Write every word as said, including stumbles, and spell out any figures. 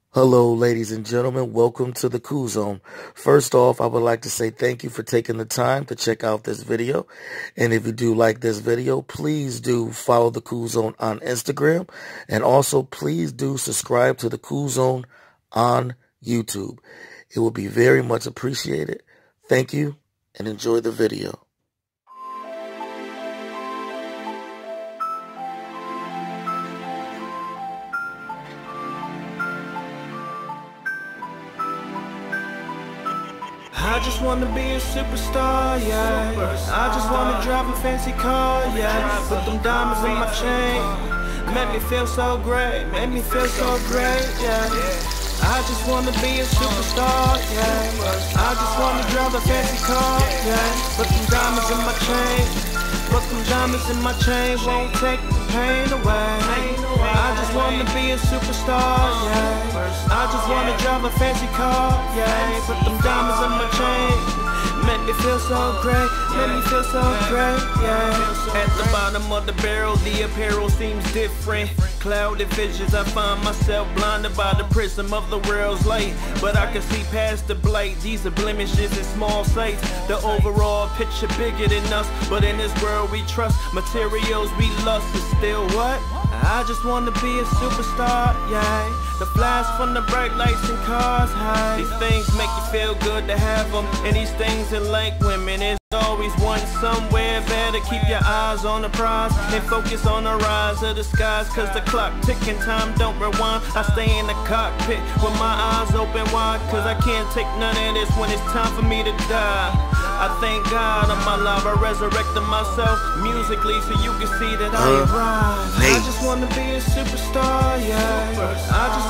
Hello, ladies and gentlemen. Welcome to the Cool Zone. First off, I would like to say thank you for taking the time to check out this video. And if you do like this video, please do follow the Cool Zone on Instagram. And also, please do subscribe to the Cool Zone on YouTube. It will be very much appreciated. Thank you and enjoy the video. I just wanna be a superstar, yeah. I just wanna drive a fancy car, yeah. Put them diamonds in my chain. Make me feel so great, make me feel so great, yeah. I just wanna be a superstar, yeah. I just wanna drive a fancy car, yeah. Put them diamonds in my chain. Put them diamonds in my chain, won't take the pain away. I just wanna be a superstar, yeah. I just wanna drive a fancy car, yeah. Put them diamonds in my chain. Make me feel so great, make me feel so great, yeah. At the bottom of the barrel, the apparel seems different. Clouded visions, I find myself blinded by the prism of the world's light. But I can see past the blight, these are blemishes in small sights. The overall picture bigger than us, but in this world we trust. Materials we lust is still what? I just wanna be a superstar, yeah. The flash from the bright lights and cars, high. These things make you feel good to have them. And these things are like women, there's always one somewhere. Better keep your eyes on the prize and focus on the rise of the skies. Cause the clock ticking, time don't rewind. I stay in the cockpit with my eyes open wide. Cause I can't take none of this when it's time for me to die. I thank God on my life, I resurrected myself musically so you can see that I uh, arrive. I just wanna be a superstar, yeah. I just